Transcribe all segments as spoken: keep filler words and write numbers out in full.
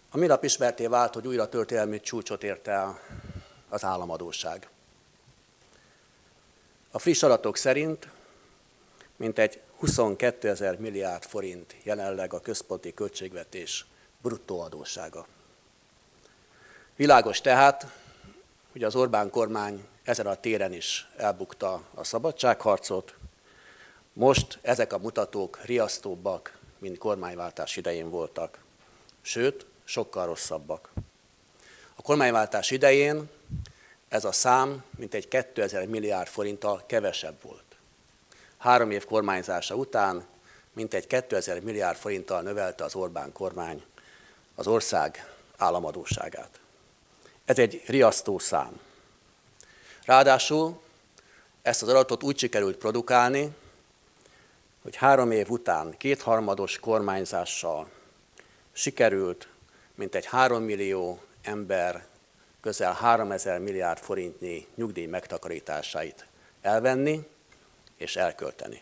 A minap ismertté vált, hogy újra történelmi csúcsot ért el az államadósság. A friss adatok szerint mintegy huszonkétezer milliárd forint jelenleg a központi költségvetés bruttó adóssága. Világos tehát, hogy az Orbán kormány ezen a téren is elbukta a szabadságharcot. Most ezek a mutatók riasztóbbak, mint kormányváltás idején voltak. Sőt, sokkal rosszabbak. A kormányváltás idején ez a szám mintegy kétezer milliárd forinttal kevesebb volt. Három év kormányzása után mintegy kétezer milliárd forinttal növelte az Orbán kormány az ország államadósságát. Ez egy riasztó szám. Ráadásul ezt az adatot úgy sikerült produkálni, hogy három év után kétharmados kormányzással sikerült mintegy három millió ember közel háromezer milliárd forintnyi nyugdíj megtakarításait elvenni és elkölteni.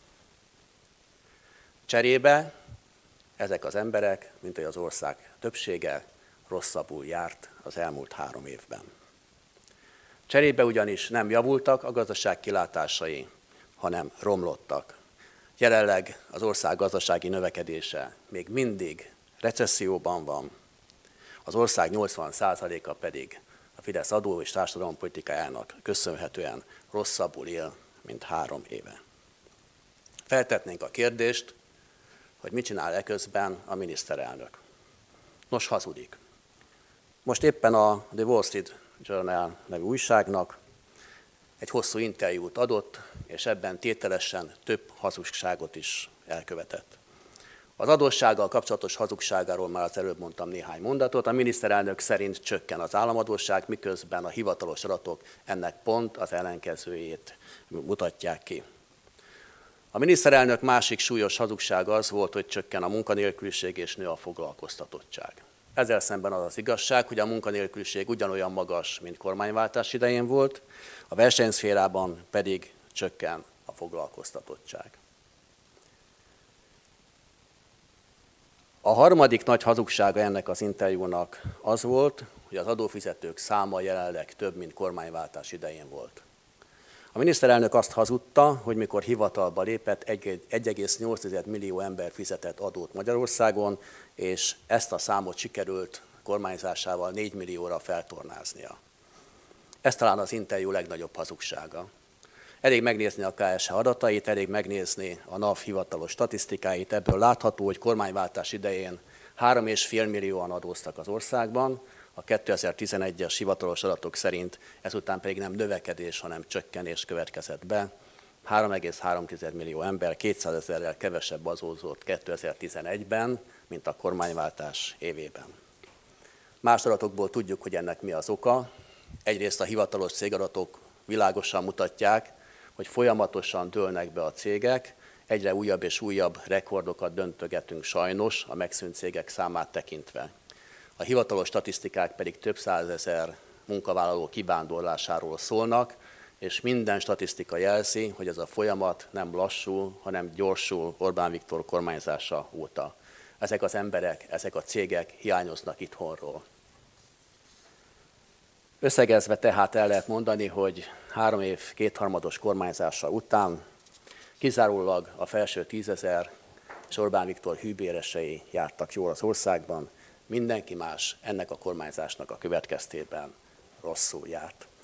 Cserébe ezek az emberek, mint az ország többsége, rosszabbul járt az elmúlt három évben. Cserébe ugyanis nem javultak a gazdaság kilátásai, hanem romlottak. Jelenleg az ország gazdasági növekedése még mindig recesszióban van, az ország nyolcvan százaléka pedig a Fidesz adó- és társadalompolitikájának köszönhetően rosszabbul él, mint három éve. Feltetnénk a kérdést, hogy mit csinál eközben a miniszterelnök. Nos, hazudik. Most éppen a The Wall Street Journal nevű újságnak egy hosszú interjút adott, és ebben tételesen több hazugságot is elkövetett. Az adóssággal kapcsolatos hazugságáról már az előbb mondtam néhány mondatot. A miniszterelnök szerint csökken az államadósság, miközben a hivatalos adatok ennek pont az ellenkezőjét mutatják ki. A miniszterelnök másik súlyos hazugsága az volt, hogy csökken a munkanélküliség és nő a foglalkoztatottság. Ezzel szemben az az igazság, hogy a munkanélküliség ugyanolyan magas, mint kormányváltás idején volt, a versenyszférában pedig csökken a foglalkoztatottság. A harmadik nagy hazugsága ennek az interjúnak az volt, hogy az adófizetők száma jelenleg több, mint kormányváltás idején volt. A miniszterelnök azt hazudta, hogy mikor hivatalba lépett, egy egész nyolc millió ember fizetett adót Magyarországon, és ezt a számot sikerült kormányzásával négy millióra feltornáznia. Ez talán az interjú legnagyobb hazugsága. Elég megnézni a ká es há adatait, elég megnézni a NAV hivatalos statisztikáit, ebből látható, hogy kormányváltás idején három és fél millióan adóztak az országban, a kétezer-tizenegyes hivatalos adatok szerint ezután pedig nem növekedés, hanem csökkenés következett be. három egész három millió ember kétszázezerrel kevesebb adózott kétezer-tizenegyben, mint a kormányváltás évében. Más adatokból tudjuk, hogy ennek mi az oka. Egyrészt a hivatalos cégadatok világosan mutatják, hogy folyamatosan dőlnek be a cégek, egyre újabb és újabb rekordokat döntögetünk sajnos a megszűnt cégek számát tekintve. A hivatalos statisztikák pedig több százezer munkavállaló kivándorlásáról szólnak, és minden statisztika jelzi, hogy ez a folyamat nem lassul, hanem gyorsul Orbán Viktor kormányzása óta. Ezek az emberek, ezek a cégek hiányoznak itthonról. Összegezve tehát el lehet mondani, hogy három év kétharmados kormányzása után kizárólag a felső tízezer és Orbán Viktor hűbéresei jártak jól az országban, mindenki más ennek a kormányzásnak a következtében rosszul járt.